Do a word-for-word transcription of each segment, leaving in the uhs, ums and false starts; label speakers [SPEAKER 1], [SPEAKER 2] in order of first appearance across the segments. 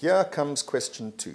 [SPEAKER 1] here comes question two.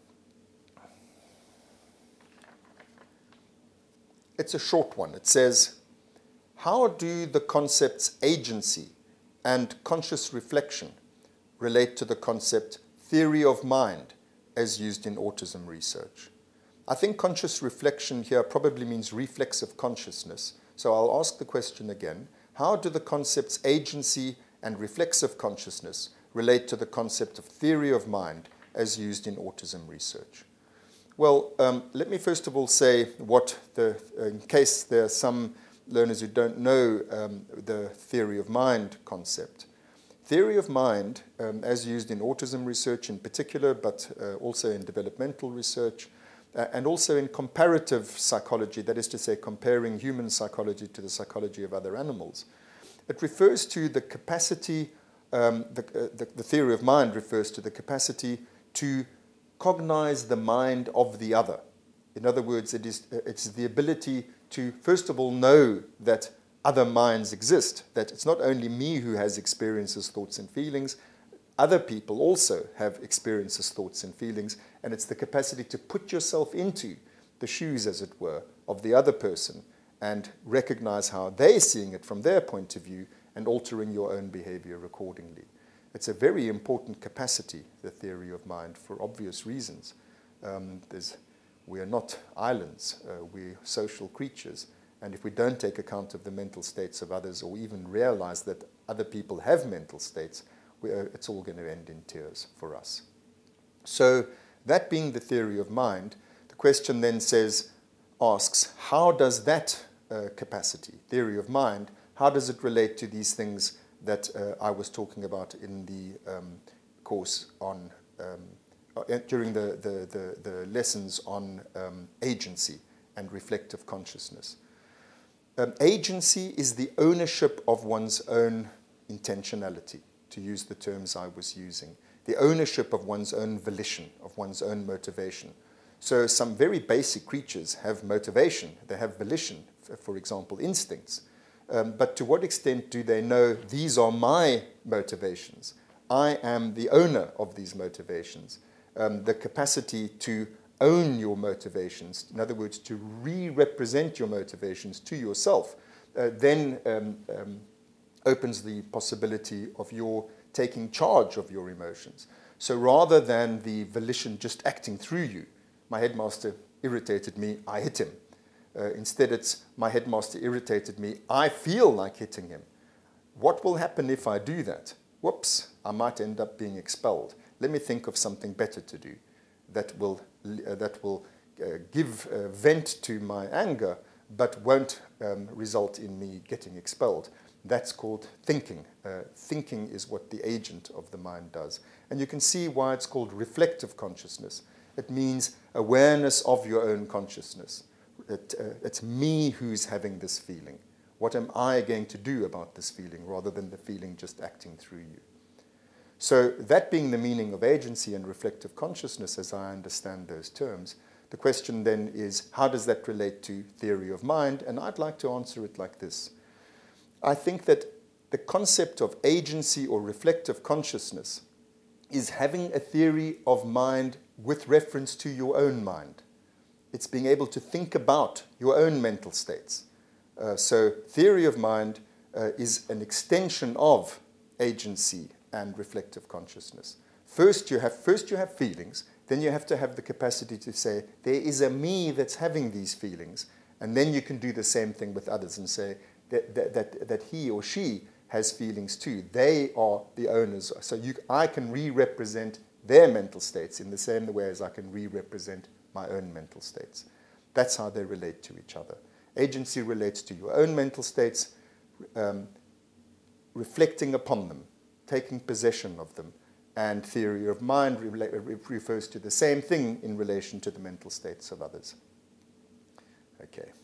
[SPEAKER 1] It's a short one. It says, how do the concepts agency and conscious reflection relate to the concept theory of mind as used in autism research? I think conscious reflection here probably means reflexive consciousness. So I'll ask the question again. How do the concepts agency and reflexive consciousness relate to the concept of theory of mind as used in autism research? Well, um, let me first of all say what the, in case there are some learners who don't know um, the theory of mind concept. Theory of mind, um, as used in autism research in particular, but uh, also in developmental research, uh, and also in comparative psychology, that is to say, comparing human psychology to the psychology of other animals. It refers to the capacity, um, the, uh, the, the theory of mind refers to the capacity to cognize the mind of the other. In other words, it is, uh, it's the ability to, first of all, know that other minds exist, that it's not only me who has experiences, thoughts, and feelings, other people also have experiences, thoughts, and feelings, and it's the capacity to put yourself into the shoes, as it were, of the other person and recognize how they're seeing it from their point of view and altering your own behavior accordingly. It's a very important capacity, the theory of mind, for obvious reasons. Um, there's, we are not islands, uh, we're social creatures. And if we don't take account of the mental states of others or even realize that other people have mental states, we are, it's all going to end in tears for us. So that being the theory of mind, the question then says, asks, how does that uh, capacity, theory of mind, how does it relate to these things that uh, I was talking about in the um, course on, um, uh, during the, the, the, the lessons on um, agency and reflective consciousness. Um, agency is the ownership of one's own intentionality, to use the terms I was using. The ownership of one's own volition, of one's own motivation. So some very basic creatures have motivation, they have volition, for example, instincts. Um, but to what extent do they know these are my motivations? I am the owner of these motivations. Um, the capacity to own your motivations, in other words, to re-represent your motivations to yourself, uh, then um, um, opens the possibility of your taking charge of your emotions. So rather than the volition just acting through you, my headmaster irritated me, I hit him. Uh, instead it's, my headmaster irritated me, I feel like hitting him. What will happen if I do that? Whoops, I might end up being expelled. Let me think of something better to do that will, uh, that will uh, give uh, vent to my anger, but won't um, result in me getting expelled. That's called thinking. Uh, thinking is what the agent of the mind does. And you can see why it's called reflective consciousness. It means awareness of your own consciousness. It, uh, it's me who's having this feeling. What am I going to do about this feeling rather than the feeling just acting through you? So that being the meaning of agency and reflective consciousness as I understand those terms, the question then is, how does that relate to theory of mind? And I'd like to answer it like this. I think that the concept of agency or reflective consciousness is having a theory of mind with reference to your own mind. It's being able to think about your own mental states. Uh, so theory of mind uh, is an extension of agency and reflective consciousness. First you have, first you have feelings, then you have to have the capacity to say, there is a me that's having these feelings, and then you can do the same thing with others and say that, that, that, that he or she has feelings too. They are the owners. So you, I can re-represent their mental states in the same way as I can re-represent my own mental states. That's how they relate to each other. Agency relates to your own mental states, um, reflecting upon them, taking possession of them, and theory of mind re refers to the same thing in relation to the mental states of others. Okay.